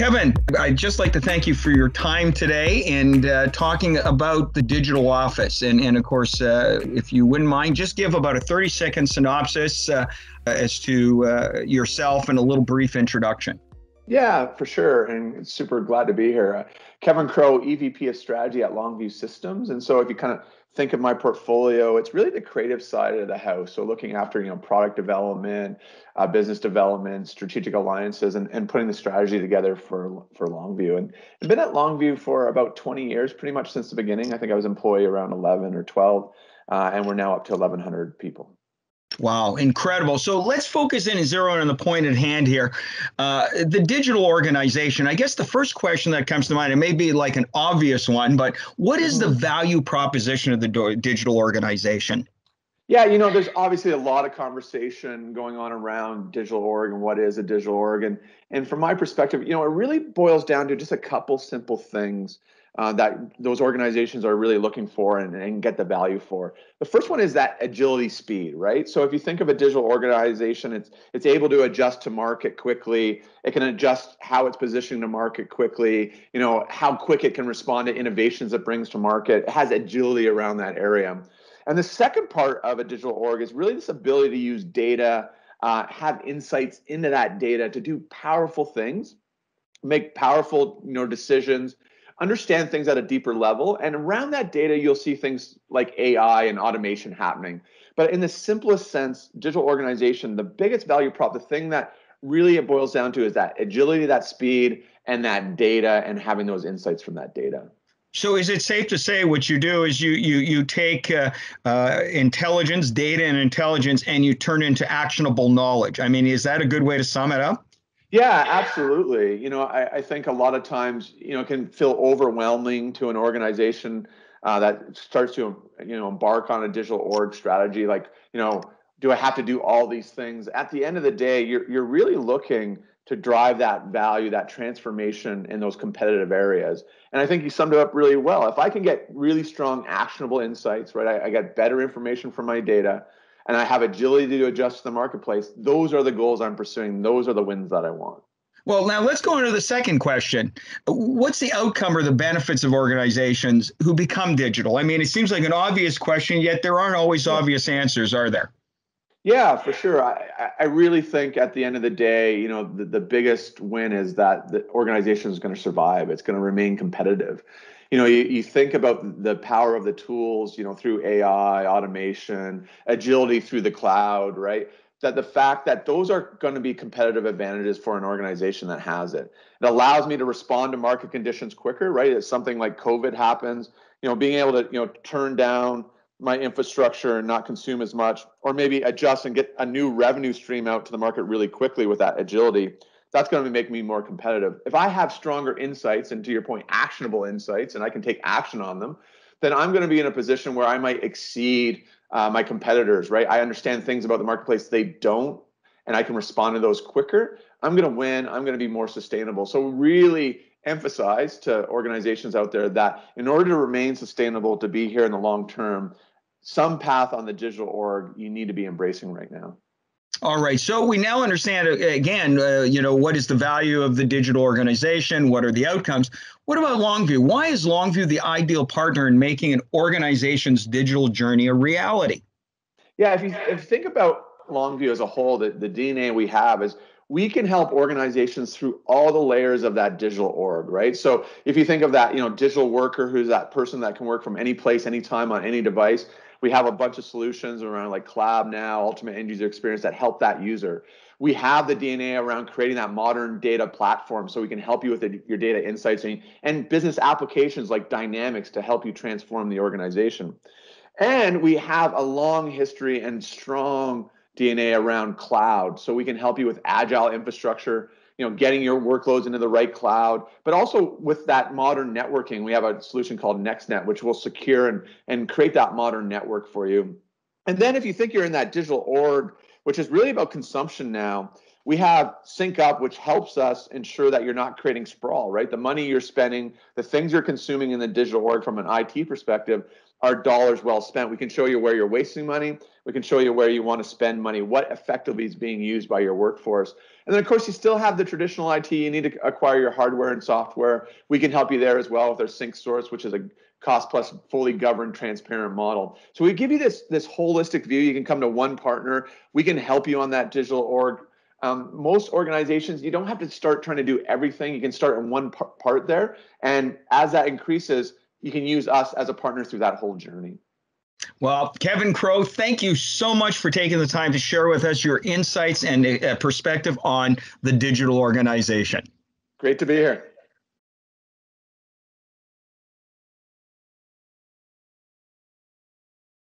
Kevin, I'd just like to thank you for your time today and talking about the digital office. And of course, if you wouldn't mind, just give about a 30-second synopsis as to yourself and a little brief introduction. Yeah, for sure. And super glad to be here. Kevin Crowe, EVP of Strategy at Longview Systems. And so if you kind of think of my portfolio, it's really the creative side of the house. So looking after, product development, business development, strategic alliances, and putting the strategy together for Longview. And I've been at Longview for about 20 years, pretty much since the beginning. I think I was employee around 11 or 12, and we're now up to 1,100 people. Wow, incredible. So let's focus in and zero in on the point at hand here. The digital organization, I guess the first question that comes to mind, it may be like an obvious one, but what is the value proposition of the digital organization? Yeah, there's obviously a lot of conversation going on around digital org and what is a digital org. And from my perspective, it really boils down to just a couple simple things that those organizations are really looking for and get the value for. The first one is that agility speed, right? So if you think of a digital organization, it's able to adjust to market quickly. It can adjust how it's positioned to market quickly, how quick it can respond to innovations it brings to market. It has agility around that area. And the second part of a digital org is really this ability to use data, have insights into that data to do powerful things, make powerful decisions, understand things at a deeper level. And around that data, you'll see things like AI and automation happening. But in the simplest sense, digital organization, the biggest value prop, the thing that really it boils down to is that agility, that speed, and that data, and having those insights from that data. So is it safe to say what you do is you take intelligence, data and intelligence, and you turn into actionable knowledge? I mean, is that a good way to sum it up? Yeah, absolutely. I think a lot of times, it can feel overwhelming to an organization that starts to, embark on a digital org strategy. Like, do I have to do all these things? At the end of the day, you're really looking to drive that value, that transformation in those competitive areas. And I think you summed it up really well. If I can get really strong, actionable insights, right? I get better information from my data, and I have agility to adjust to the marketplace. Those are the goals I'm pursuing. Those are the wins that I want. Well, now let's go into the second question. What's the outcome or the benefits of organizations who become digital? I mean, it seems like an obvious question, yet there aren't always obvious answers, are there? Yeah, for sure. I really think at the end of the day, the biggest win is that the organization is going to survive. It's going to remain competitive. You think about the power of the tools, through AI, automation, agility through the cloud, right? That the fact that those are going to be competitive advantages for an organization that has it. It allows me to respond to market conditions quicker, right? If something like COVID happens, being able to, turn down my infrastructure and not consume as much, or maybe adjust and get a new revenue stream out to the market really quickly with that agility, that's going to make me more competitive. If I have stronger insights, and to your point, actionable insights, and I can take action on them, then I'm going to be in a position where I might exceed my competitors, right? I understand things about the marketplace they don't, and I can respond to those quicker. I'm going to win. I'm going to be more sustainable. So really emphasize to organizations out there that in order to remain sustainable, to be here in the long term, some path on the digital org you need to be embracing right now. All right. So we now understand, again, what is the value of the digital organization? What are the outcomes? What about Longview? Why is Longview the ideal partner in making an organization's digital journey a reality? Yeah, if you think about Longview as a whole, the DNA we have is we can help organizations through all the layers of that digital org, right? So if you think of that, digital worker, who's that person that can work from any place, anytime, on any device, we have a bunch of solutions around like Collab Now, Ultimate End User Experience that help that user. We have the DNA around creating that modern data platform so we can help you with your data insights and business applications like Dynamics to help you transform the organization. And we have a long history and strong DNA around cloud, so we can help you with agile infrastructure, getting your workloads into the right cloud, but also with that modern networking. We have a solution called NextNet, which will secure and create that modern network for you. And then if you think you're in that digital org, which is really about consumption now, we have Sync Up, which helps us ensure that you're not creating sprawl, right? The money you're spending, the things you're consuming in the digital org from an IT perspective are dollars well spent. We can show you where you're wasting money. We can show you where you want to spend money, what effectively is being used by your workforce. And then, of course, you still have the traditional IT. You need to acquire your hardware and software. We can help you there as well with our SyncSource, which is a cost plus fully governed, transparent model. So we give you this holistic view. You can come to one partner. We can help you on that digital org. Most organizations, you don't have to start trying to do everything. You can start in one part there. And as that increases, you can use us as a partner through that whole journey. Well, Kevin Crowe, thank you so much for taking the time to share with us your insights and perspective on the digital organization. Great to be here.